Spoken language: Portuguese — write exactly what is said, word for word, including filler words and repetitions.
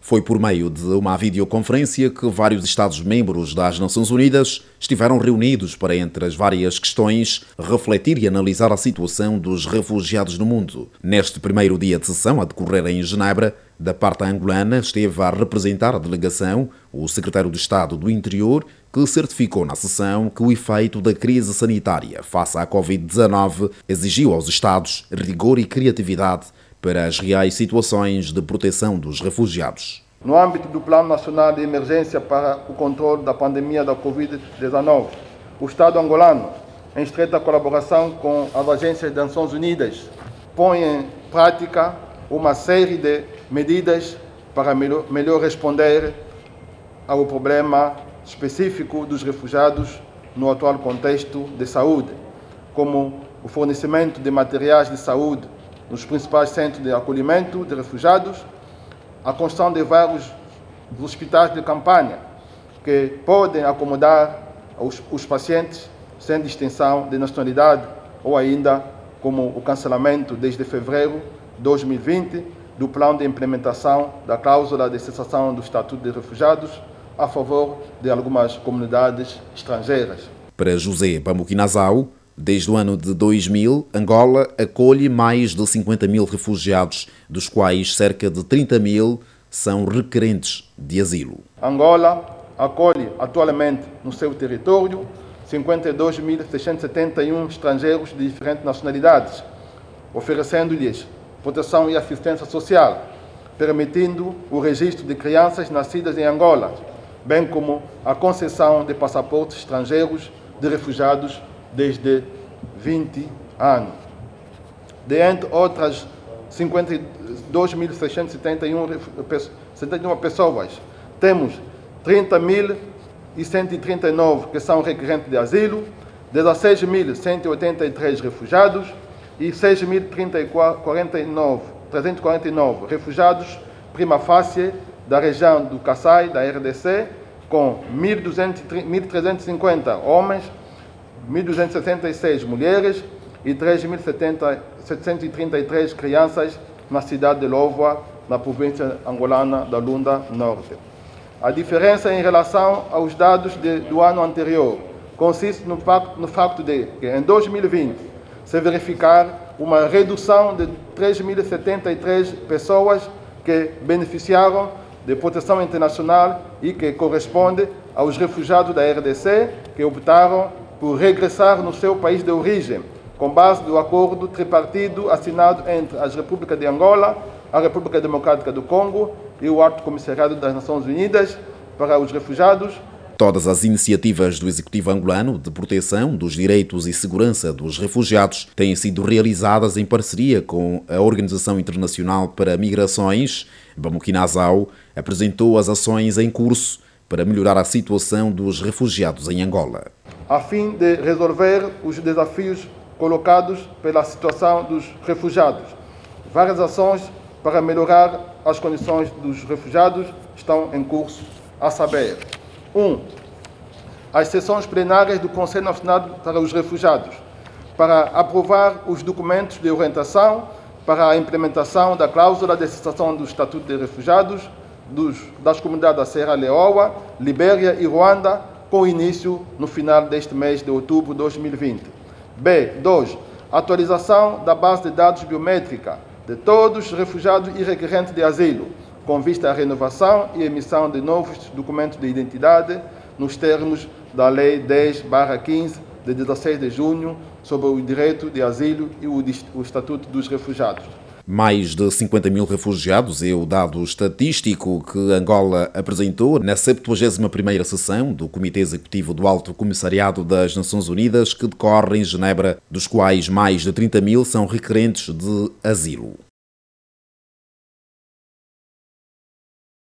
Foi por meio de uma videoconferência que vários Estados-membros das Nações Unidas estiveram reunidos para, entre as várias questões, refletir e analisar a situação dos refugiados no mundo. Neste primeiro dia de sessão, a decorrer em Genebra, da parte angolana, esteve a representar a delegação o secretário de Estado do Interior, que certificou na sessão que o efeito da crise sanitária face à covid dezanove exigiu aos Estados rigor e criatividade para as reais situações de proteção dos refugiados. No âmbito do Plano Nacional de Emergência para o Controle da Pandemia da covid dezanove, o Estado angolano, em estreita colaboração com as agências das Nações Unidas, põe em prática uma série de medidas para melhor, melhor responder ao problema específico dos refugiados no atual contexto de saúde, como o fornecimento de materiais de saúde nos principais centros de acolhimento de refugiados, a construção de vários hospitais de campanha que podem acomodar os, os pacientes sem distinção de nacionalidade ou ainda como o cancelamento desde fevereiro de dois mil e vinte do plano de implementação da cláusula de cessação do Estatuto de Refugiados a favor de algumas comunidades estrangeiras. Para José Bamuquinazao, desde o ano de dois mil, Angola acolhe mais de cinquenta mil refugiados, dos quais cerca de trinta mil são requerentes de asilo. Angola acolhe atualmente no seu território cinquenta e dois mil seiscentos e setenta e um estrangeiros de diferentes nacionalidades, oferecendo-lhes proteção e assistência social, permitindo o registro de crianças nascidas em Angola, bem como a concessão de passaportes estrangeiros de refugiados desde vinte anos. Dentre outras cinquenta e dois mil seiscentos e setenta e uma pessoas, temos trinta mil cento e trinta e nove que são requerentes de asilo, dezesseis mil cento e oitenta e três refugiados e seis mil trezentos e quarenta e nove refugiados prima facie da região do Kassai, da R D C, com mil trezentos e cinquenta homens, mil duzentos e sessenta e seis mulheres e três mil setecentos e trinta e três crianças na cidade de Lóvoa, na província angolana da Lunda Norte. A diferença em relação aos dados de, do ano anterior consiste no facto, no facto de que em dois mil e vinte se verificar uma redução de três mil e setenta e três pessoas que beneficiaram de proteção internacional e que corresponde aos refugiados da R D C que optaram por regressar no seu país de origem, com base no acordo tripartido assinado entre as Repúblicas de Angola, a República Democrática do Congo e o Alto Comissariado das Nações Unidas para os Refugiados. Todas as iniciativas do Executivo angolano de proteção dos direitos e segurança dos refugiados têm sido realizadas em parceria com a Organização Internacional para Migrações. Bamuquinazao apresentou as ações em curso para melhorar a situação dos refugiados em Angola. A fim de resolver os desafios colocados pela situação dos refugiados, várias ações para melhorar as condições dos refugiados estão em curso, a saber: um. As sessões plenárias do Conselho Nacional para os Refugiados, para aprovar os documentos de orientação para a implementação da cláusula de cessação do Estatuto de Refugiados dos, das comunidades da Serra Leoa, Libéria e Ruanda, com início no final deste mês de outubro de dois mil e vinte. B. dois. Atualização da base de dados biométrica de todos os refugiados e requerentes de asilo, com vista à renovação e emissão de novos documentos de identidade nos termos da Lei dez barra quinze, de dezesseis de junho, sobre o direito de asilo e o, o Estatuto dos Refugiados. Mais de cinquenta mil refugiados é o dado estatístico que Angola apresentou na septuagésima primeira sessão do Comitê Executivo do Alto Comissariado das Nações Unidas, que decorre em Genebra, dos quais mais de trinta mil são requerentes de asilo.